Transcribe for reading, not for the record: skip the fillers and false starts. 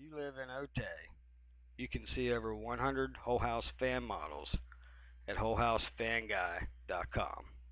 you live in Otay, you can see over 100 Whole House fan models at WholeHouseFanGuy.com.